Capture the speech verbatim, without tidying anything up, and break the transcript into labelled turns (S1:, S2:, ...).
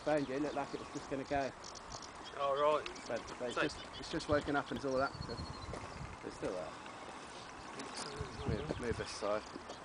S1: phoned you, it looked like it was just going to go.
S2: Oh, right.
S1: But, but it's,
S2: So-
S1: just, it's just woken up and all that. So it's still there. Move, move this side.